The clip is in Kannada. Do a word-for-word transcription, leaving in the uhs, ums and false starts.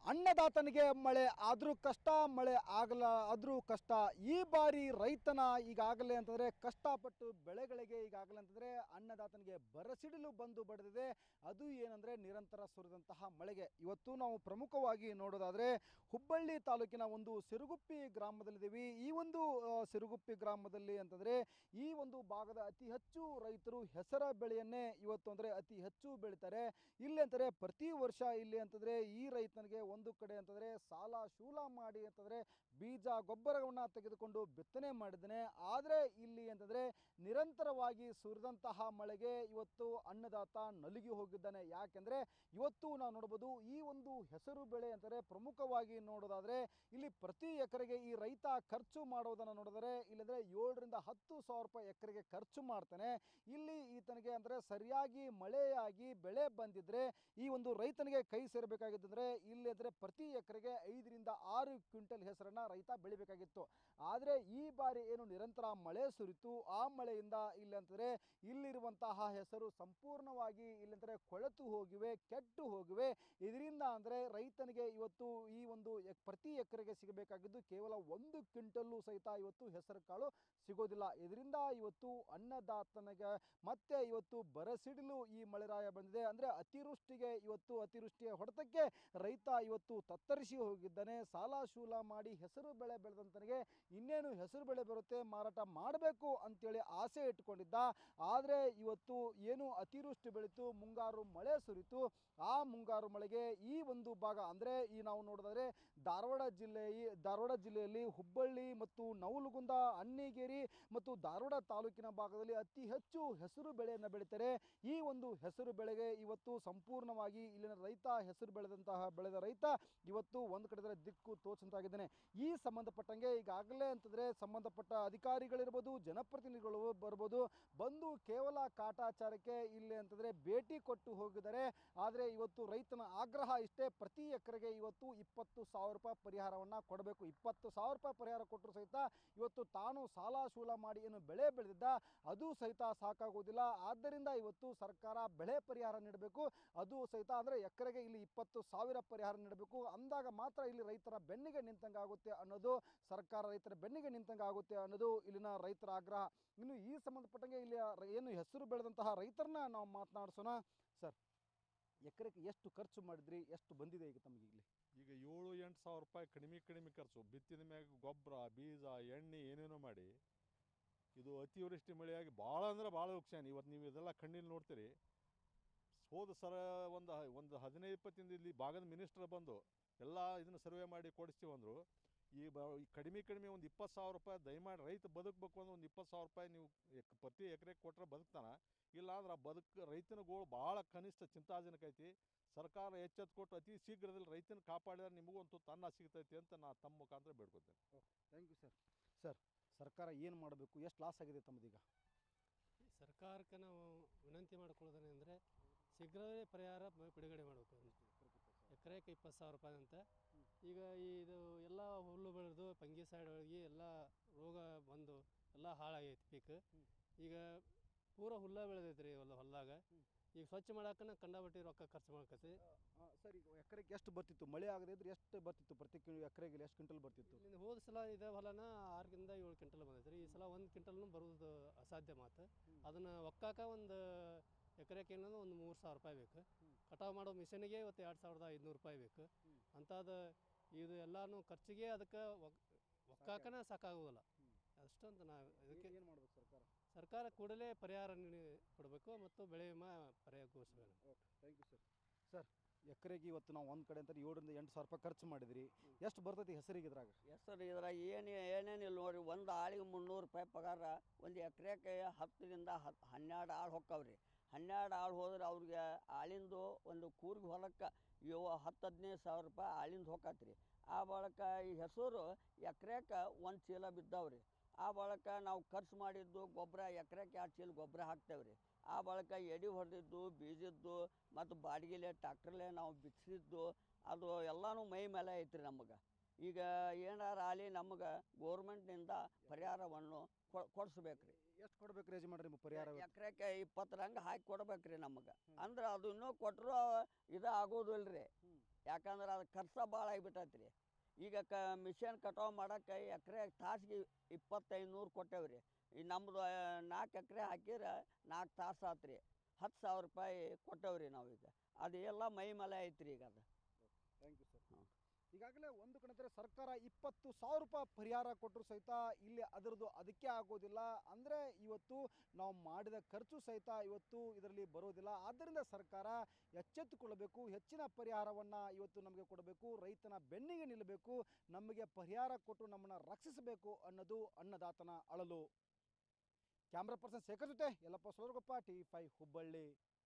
ಅನ್ನದಾತನಿಗೆ ಮಳೆ ಆದರೂ ಕಷ್ಟ, ಮಳೆ ಆಗಲ್ಲ ಆದರೂ ಕಷ್ಟ. ಈ ಬಾರಿ ರೈತನ ಈಗಾಗಲೇ ಅಂತಂದರೆ ಕಷ್ಟಪಟ್ಟು ಬೆಳೆಗಳಿಗೆ ಈಗಾಗಲೇ ಅಂತಂದರೆ ಅನ್ನದಾತನಿಗೆ ಬರಸಿಡಿಲು ಬಂದು ಬಡಿದಿದೆ. ಅದು ಏನಂದರೆ ನಿರಂತರ ಸುರಿದಂತಹ ಮಳೆಗೆ. ಇವತ್ತು ನಾವು ಪ್ರಮುಖವಾಗಿ ನೋಡೋದಾದರೆ ಹುಬ್ಬಳ್ಳಿ ತಾಲೂಕಿನ ಒಂದು ಸಿರುಗುಪ್ಪಿ ಗ್ರಾಮದಲ್ಲಿದ್ದೀವಿ. ಈ ಒಂದು ಸಿರುಗುಪ್ಪಿ ಗ್ರಾಮದಲ್ಲಿ ಅಂತಂದರೆ ಈ ಒಂದು ಭಾಗದ ಅತಿ ಹೆಚ್ಚು ರೈತರು ಹೆಸರ ಬೆಳೆಯನ್ನೇ ಇವತ್ತು ಅಂದರೆ ಅತಿ ಹೆಚ್ಚು ಬೆಳೀತಾರೆ. ಇಲ್ಲಿ ಅಂತಂದರೆ ಪ್ರತಿ ವರ್ಷ ಇಲ್ಲಿ ಅಂತಂದರೆ ಈ ರೈತನಿಗೆ ಒಂದು ಕಡೆ ಅಂತಂದರೆ ಸಾಲ ಶೂಲ ಮಾಡಿ ಅಂತಂದರೆ ಬೀಜ ಗೊಬ್ಬರವನ್ನು ತೆಗೆದುಕೊಂಡು ಬಿತ್ತನೆ ಮಾಡಿದ್ದಾನೆ. ಆದರೆ ಇಲ್ಲಿ ಅಂತಂದರೆ ನಿರಂತರವಾಗಿ ಸುರಿದಂತಹ ಮಳೆಗೆ ಇವತ್ತು ಅನ್ನದಾತ ನಲುಗಿ ಹೋಗಿದ್ದಾನೆ. ಯಾಕೆಂದರೆ ಇವತ್ತು ನಾವು ನೋಡ್ಬೋದು ಈ ಒಂದು ಹೆಸರು ಬೆಳೆ ಅಂತಂದರೆ ಪ್ರಮುಖವಾಗಿ ನೋಡೋದಾದರೆ ಇಲ್ಲಿ ಪ್ರತಿ ಎಕರೆಗೆ ಈ ರೈತ ಖರ್ಚು ಮಾಡೋದನ್ನು ನೋಡಿದರೆ ಇಲ್ಲಂದರೆ ಏಳರಿಂದ ಹತ್ತು ಸಾವಿರ ರೂಪಾಯಿ ಎಕರೆಗೆ ಖರ್ಚು ಮಾಡ್ತಾನೆ. ಇಲ್ಲಿ ಈತನಿಗೆ ಅಂದರೆ ಸರಿಯಾಗಿ ಮಳೆಯಾಗಿ ಬೆಳೆ ಬಂದಿದ್ದರೆ ಈ ಒಂದು ರೈತನಿಗೆ ಕೈ ಸೇರಬೇಕಾಗಿದ್ದಂದರೆ ಇಲ್ಲಿ ಅಂದರೆ ಪ್ರತಿ ಎಕರೆಗೆ ಐದರಿಂದ ಆರು ಕ್ವಿಂಟಲ್ ಹೆಸರನ್ನು ರೈತ ಬೆಳಿಬೇಕಾಗಿತ್ತು. ಆದರೆ ಈ ಬಾರಿ ಏನು ನಿರಂತರ ಮಳೆ ಸುರಿತು, ಆ ಮಳೆಯಿಂದ ಇಲ್ಲಿ ಅಂತಂದರೆ ಇಲ್ಲಿರುವಂತಹ ಹೆಸರು ಸಂಪೂರ್ಣವಾಗಿ ಇಲ್ಲಂದರೆ ಕೊಳೆತು ಹೋಗಿವೆ, ಕೆಟ್ಟು ಹೋಗಿವೆ. ಇದರಿಂದ ಅಂದರೆ ರೈತನಿಗೆ ಇವತ್ತು ಈ ಒಂದು ಪ್ರತಿ ಎಕರೆಗೆ ಸಿಗಬೇಕಾಗಿದ್ದು ಕೇವಲ ಒಂದು ಕ್ವಿಂಟಲ್ಲು ಸಹಿತ ಇವತ್ತು ಹೆಸರು ಕಾಳು ಸಿಗೋದಿಲ್ಲ. ಇದರಿಂದ ಇವತ್ತು ಅನ್ನದಾತನಿಗೆ ಮತ್ತೆ ಇವತ್ತು ಬರಸಿಡಿಲು ಈ ಮಳೆರಾಯ ಬಂದಿದೆ. ಅಂದರೆ ಅತಿವೃಷ್ಟಿಗೆ ಇವತ್ತು ಅತಿವೃಷ್ಟಿಯ ಹೊಡೆತಕ್ಕೆ ರೈತ ಇವತ್ತು ತತ್ತರಿಸಿ ಹೋಗಿದ್ದಾನೆ. ಸಾಲ ಶೂಲ ಮಾಡಿ ಹೆಸರು ಬೆಳೆ ಬೆಳೆದಂತನಿಗೆ ಇನ್ನೇನು ಹೆಸರು ಬೆಳೆ ಬರುತ್ತೆ ಮಾರಾಟ ಮಾಡಬೇಕು ಅಂತೇಳಿ ಆಸೆ ಇಟ್ಕೊಂಡಿದ್ದ. ಆದರೆ ಇವತ್ತು ಏನು ಅತಿವೃಷ್ಟಿ ಬೆಳೀತು, ಮುಂಗಾರು ಮಳೆ ಸುರಿತು. ಆ ಮುಂಗಾರು ಮಳೆಗೆ ಈ ಒಂದು ಭಾಗ ಅಂದರೆ ಈ ನಾವು ನೋಡಿದ್ರೆ ಧಾರವಾಡ ಜಿಲ್ಲೆ ಧಾರವಾಡ ಜಿಲ್ಲೆಯಲ್ಲಿ ಹುಬ್ಬಳ್ಳಿ ಮತ್ತು ನವಲಗುಂದ, ಅಣ್ಣಿಗೇರಿ ಮತ್ತು ಧಾರವಾಡ ತಾಲೂಕಿನ ಭಾಗದಲ್ಲಿ ಅತಿ ಹೆಚ್ಚು ಹೆಸರು ಬೆಳೆಯನ್ನು ಬೆಳೀತಾರೆ. ಈ ಒಂದು ಹೆಸರು ಬೆಳೆಗೆ ಇವತ್ತು ಸಂಪೂರ್ಣವಾಗಿ ಇಲ್ಲಿನ ರೈತ ಹೆಸರು ಬೆಳೆದಂತಹ ಬೆಳೆದ ರೈತ ಇವತ್ತು ಒಂದು ಕಡೆ ದಿಕ್ಕು ತೋಚಂತಾಗಿದ್ದಾನೆ. ಈ ಸಂಬಂಧಪಟ್ಟಂಗೆ ಈಗಾಗಲೇ ಅಂತಂದರೆ ಸಂಬಂಧಪಟ್ಟ ಅಧಿಕಾರಿಗಳಿರ್ಬೋದು, ಜನಪ್ರತಿನಿಧಿಗಳು ಬರ್ಬೋದು, ಬಂದು ಕೇವಲ ಕಾಟಾಚಾರಕ್ಕೆ ಇಲ್ಲಿ ಅಂತಂದರೆ ಭೇಟಿ ಕೊಟ್ಟು ಹೋಗಿದ್ದಾರೆ. ಆದರೆ ಇವತ್ತು ರೈತನ ಆಗ್ರಹ ಇಷ್ಟೇ, ಪ್ರತಿ ಎಕರೆಗೆ ಇವತ್ತು ಇಪ್ಪತ್ತು ಸಾವಿರ ರೂಪಾಯಿ ಪರಿಹಾರವನ್ನು ಕೊಡಬೇಕು. ಇಪ್ಪತ್ತು ಸಾವಿರ ರೂಪಾಯಿ ಪರಿಹಾರ ಕೊಟ್ಟರು ಸಹಿತ ಇವತ್ತು ತಾನು ಸಾಲ ಶೂಲ ಮಾಡಿ ಏನು ಬೆಳೆ ಬೆಳೆದಿದ್ದ ಅದು ಸಹಿತ ಸಾಕಾಗುವುದಿಲ್ಲ. ಆದ್ದರಿಂದ ಇವತ್ತು ಸರ್ಕಾರ ಬೆಳೆ ಪರಿಹಾರ ನೀಡಬೇಕು. ಅದು ಸಹಿತ ಅಂದರೆ ಎಕರೆಗೆ ಇಲ್ಲಿ ಇಪ್ಪತ್ತು ಸಾವಿರ ಪರಿಹಾರ ನೀಡಬೇಕು. ಅಂದಾಗ ಮಾತ್ರ ಇಲ್ಲಿ ರೈತರ ಬೆನ್ನಿಗೆ ನಿಂತಂಗೆ ಆಗುತ್ತೆ ಅನ್ನೋದು, ಸರ್ಕಾರ ರೈತರ ಬೆನ್ನಿಗೆ ನಿಂತಂಗೆ ಆಗುತ್ತೆ ಅನ್ನೋದು ಇಲ್ಲಿನ ರೈತರ ಆಗ್ರಹ. ಇನ್ನು ಈ ಸಂಬಂಧಪಟ್ಟಂಗೆ ಇಲ್ಲಿ ಏನು ಹೆಸರು ಬೆಳೆದಂತಹ ರೈತರನ್ನ ನಾವು ಮಾತನಾಡಿಸೋಣ. ಸರ್, ಎಕರೆಗೆ ಎಷ್ಟು ಖರ್ಚು ಮಾಡಿದ್ರಿ, ಎಷ್ಟು ಬಂದಿದೆ ಈಗ ತಮಗೆ? ಇಲ್ಲಿ ಈಗ ಏಳು ಎಂಟು ಸಾವಿರ ರೂಪಾಯಿ ಕಡಿಮೆ ಕಡಿಮೆ ಖರ್ಚು, ಬಿತ್ತಿದ ಮ್ಯಾಗ ಗೊಬ್ಬರ, ಬೀಜ, ಎಣ್ಣೆ ಏನೇನೋ ಮಾಡಿ ಇದು ಅತಿವೃಷ್ಟಿ ಮಳೆಯಾಗಿ ಭಾಳ ಅಂದ್ರೆ ಭಾಳ ನುಕ್ಸಾನ್. ಇವತ್ತು ನೀವು ಇದೆಲ್ಲ ಕಣ್ಣಲ್ಲಿ ನೋಡ್ತೀರಿ. ಹೋದ ಸರ ಒಂದು ಒಂದು ಹದಿನೈದು ಇಪ್ಪತ್ತಿಂದ ಇಲ್ಲಿ ಭಾಗದ ಮಿನಿಸ್ಟರ್ ಬಂದು ಎಲ್ಲ ಇದನ್ನು ಸರ್ವೆ ಮಾಡಿ ಕೊಡಿಸ್ತೀವಿ ಅಂದರು. ಈ ಬ ಕಡಿಮೆ ಕಡಿಮೆ ಒಂದು ಇಪ್ಪತ್ತು ಸಾವಿರ ರೂಪಾಯಿ ದಯಮಾಡಿ ರೈತ ಬದುಕಬೇಕು ಅಂದ್ರೆ ಒಂದು ಇಪ್ಪತ್ತು ಸಾವಿರ ರೂಪಾಯಿ ನೀವು ಎಕ್ ಪ್ರತಿ ಎಕರೆಗೆ ಕೊಟ್ಟರೆ ಬದುಕ್ತಾನೆ. ಇಲ್ಲ ಅಂದ್ರೆ ಆ ಬದುಕು ರೈತನ ಗೋಳು ಭಾಳ ಕನಿಷ್ಠ ಚಿಂತಾಜನಕ ಐತಿ. ಸರ್ಕಾರ ಎಚ್ಚೆತ್ತು ಕೊಟ್ಟು ಅತಿ ಶೀಘ್ರದಲ್ಲಿ ರೈತನ ಕಾಪಾಡಿದ್ರೆ ನಿಮಗೂ ಒಂದು ತನ್ನ ಸಿಗ್ತೈತಿ ಅಂತ ನಾನು ತಮ್ಮ ಮುಖಾಂತರ ಬೇಡ್ಕೊತೇನೆ. Thank you sir. ಸರ್, ಸರ್ಕಾರ ಏನು ಮಾಡಬೇಕು, ಎಷ್ಟು ಲಾಸ್ ಆಗಿದೆ ತಮ್ಮದೀಗ? ಸರ್ಕಾರಕ್ಕೆ ನಾವು ವಿನಂತಿ ಮಾಡ್ಕೊಳ್ಳೋದೇನೆ ಅಂದರೆ ಶೀಘ್ರವೇ ಪರಿಹಾರ ಬಿಡುಗಡೆ ಮಾಡಬೇಕು. ಎಕರೆಗೆ ಇಪ್ಪತ್ತು ಸಾವಿರ ರೂಪಾಯಿ ಅಂತ. ಈಗ ಇದು ಎಲ್ಲ ಹುಲ್ಲು ಬೆಳೆದು ಪಂಗಿ ಸೈಡ್ ಒಳಗೆ ಎಲ್ಲ ರೋಗ ಬಂದು ಎಲ್ಲ ಹಾಳಾಗೈತಿ ಪೀಕ್. ಈಗ ಪೂರ ಹುಲ್ಲ ಬೆಳೆದೈತ್ರಿ ಹೊಲ ಹೊಲದಾಗ. ಈಗ ಸ್ವಚ್ಛ ಮಾಡಾಕನ ಕಂಡಾಬಟ್ಟಿ ರೊಕ್ಕ ಖರ್ಚು ಮಾಡ್ಕತಿ. ಸರ್, ಈಗ ಎಕರೆಗೆ ಎಷ್ಟು ಬರ್ತಿತ್ತು? ಮಳೆ ಆಗದೆ ಇದ್ರೆ ಎಷ್ಟು ಬರ್ತಿತ್ತು? ಪ್ರತಿ ಎಕರೆಗೆ ಎಷ್ಟು ಕ್ವಿಂಟಲ್ ಬರ್ತಿತ್ತು? ಇನ್ನು ಹೋದ ಸಲ ಇದೇ ಹೊಲನ ಆರರಿಂದ ಏಳು ಕ್ವಿಂಟಲ್ ಬಂದೈತ್ರಿ. ಈ ಸಲ ಒಂದು ಕ್ವಿಂಟಲ್ನು ಬರೋದು ಅಸಾಧ್ಯ ಮಾತು. ಅದನ್ನು ಒಕ್ಕಾಕ ಒಂದು ಎಕರೆಗೆ ಏನಂದ್ರೆ ಒಂದು ಮೂರು ಸಾವಿರ ರೂಪಾಯಿ ಬೇಕು. ಕಟಾವು ಮಾಡೋ ಮಿಷನಿಗೆ ಇವತ್ತು ಎರಡು ಸಾವಿರದ ಐದುನೂರು ರೂಪಾಯಿ ಬೇಕು. ಅಂಥದ್ದು ಇದು ಎಲ್ಲನೂ ಖರ್ಚಿಗೆ ಅದಕ್ಕೆ ಒಕ್ಕಾಕನ ಸಾಕಾಗೋದಿಲ್ಲ. ಅಷ್ಟಂತ ನಾವು ಇದಕ್ಕೆ ಏನು ಮಾಡಬೇಕು? ಸರ್ಕಾರ ಸರ್ಕಾರ ಕೂಡಲೇ ಪರಿಹಾರ ನೀಡಿ ಕೊಡಬೇಕು ಮತ್ತು ಬೆಳೆ ವಿಮಾ ಪರಿಹಾರ ಘೋಷಣೆ. Okay, thank you sir. Sir, ಎಕರೆಗೆ ಇವತ್ತು ನಾವು ಒಂದು ಕಡೆ ಅಂತಾರೆ ಏಳರಿಂದ ಎಂಟು ಸಾವಿರ ರೂಪಾಯಿ ಖರ್ಚು ಮಾಡಿದ್ರಿ. ಎಷ್ಟು ಬರ್ತೈತಿ ಹೆಸರಿಗೆ ಇದ್ರಾಗ? ಹೆಸರು ಇದ್ರಾಗ ಏನು ಏನೇನಿಲ್ಲ ನೋಡಿರಿ. ಒಂದು ಆಳಿಗೆ ಮುನ್ನೂರು ರೂಪಾಯಿ ಪಗಾರ. ಒಂದು ಎಕರೆಗೆ ಹತ್ತರಿಂದ ಹತ್ತು ಹನ್ನೆರಡು ಆಳು ಹೊಕ್ಕವ್ರಿ. ಹನ್ನೆರಡು ಆಳು ಹೋದ್ರೆ ಅವ್ರಿಗೆ ಆಳಿಂದು ಒಂದು ಕೂರ್ಗಿ ಹೊಲಕ್ಕೆ ಇವು ಹತ್ತು ಹದಿನೈದು ಸಾವಿರ ರೂಪಾಯಿ ಆಳಿಂದ ಹೊಕ್ಕತ್ರಿ. ಆ ಬಳಕ ಈ ಹೆಸರು ಎಕರೆಗೆ ಒಂದು ಚೀಲ ಬಿದ್ದಾವ್ರಿ. ಆ ಬಳಕ ನಾವು ಖರ್ಚು ಮಾಡಿದ್ದು ಗೊಬ್ಬರ ಎಕರೆಗೆ ಎರಡು ಚೀಲ ಗೊಬ್ಬರ ಹಾಕ್ತೇವ್ರಿ. ಆ ಬಳಕ ಎಡೆ ಹೊಡೆದಿದ್ದು, ಬೀಜದ್ದು ಮತ್ತು ಬಾಡಿಗೆಲೆ ಟ್ಯಾಕ್ಟ್ರಲ್ಲೇ ನಾವು ಬಿಚ್ಚಿದ್ದು ಅದು ಎಲ್ಲನೂ ಮೈ ಮೇಲೆ ಐತ್ರಿ ನಮಗೆ. ಈಗ ಏನಾರು ಆಗಲಿ ನಮಗೆ ಗೋರ್ಮೆಂಟ್ನಿಂದ ಪರಿಹಾರವನ್ನು ಕೊಡಿಸ್ಬೇಕ್ರಿ. ಎಷ್ಟು ಕೊಡ್ಬೇಕು ರೇಜ್ ಮಾಡ್ರಿ ಪರಿಹಾರ? ಎಕರೆಗೆ ಇಪ್ಪತ್ತು ರಂಗ ಹಾಕಿ ಕೊಡ್ಬೇಕ್ರಿ ನಮಗೆ. ಅಂದ್ರೆ ಅದು ಇನ್ನೂ ಕೊಟ್ಟರು ಇದು ಆಗೋದಿಲ್ಲ ರೀ. ಯಾಕಂದ್ರೆ ಅದು ಖರ್ಚು ಭಾಳ ಆಗಿಬಿಟ್ಟೈತೆ ರೀ. ಈಗ ಕ ಮಿಷನ್ ಕಟಾವು ಮಾಡೋಕ್ಕೆ ಎಕರೆ ತಾಸಿಗೆ ಇಪ್ಪತ್ತೈದು ನೂರು ಕೊಟ್ಟೇವೆ ರೀ. ಈ ನಮ್ಮದು ನಾಲ್ಕು ಎಕರೆ ಹಾಕಿದ್ರೆ ನಾಲ್ಕು ತಾಸು ಆತು ರೀ, ಹತ್ತು ಸಾವಿರ ರೂಪಾಯಿ ಕೊಟ್ಟೇವೆ ರೀ ನಾವೀಗ. ಅದು ಎಲ್ಲ ಮೈ ಮೇಲೆ ಐತೆ ರೀ ಈಗ ಅದು. Thank you sir. ಹ್ಮ್. ಈಗಾಗಲೇ ಒಂದು ಕಡೆ ಸರ್ಕಾರ ಇಪ್ಪತ್ತು ಸಾವಿರ ರೂಪಾಯಿ ಪರಿಹಾರ ಕೊಟ್ಟರು ಸಹಿತ ಇಲ್ಲಿ ಅದರದ್ದು ಅದಕ್ಕೆ ಆಗೋದಿಲ್ಲ. ಅಂದರೆ ಇವತ್ತು ನಾವು ಮಾಡಿದ ಖರ್ಚು ಸಹಿತ ಇವತ್ತು ಇದರಲ್ಲಿ ಬರೋದಿಲ್ಲ. ಆದ್ದರಿಂದ ಸರ್ಕಾರ ಎಚ್ಚೆತ್ತುಕೊಳ್ಳಬೇಕು, ಹೆಚ್ಚಿನ ಪರಿಹಾರವನ್ನು ಇವತ್ತು ನಮಗೆ ಕೊಡಬೇಕು, ರೈತನ ಬೆನ್ನಿಗೆ ನಿಲ್ಲಬೇಕು, ನಮಗೆ ಪರಿಹಾರ ಕೊಟ್ಟು ನಮ್ಮನ್ನು ರಕ್ಷಿಸಬೇಕು ಅನ್ನೋದು ಅನ್ನದಾತನ ಅಳಲು. ಕ್ಯಾಮ್ರಾ ಪರ್ಸನ್ ಶೇಖರ್ ಜೊತೆ Yallappa Solaragoppa, T V five Hubballi.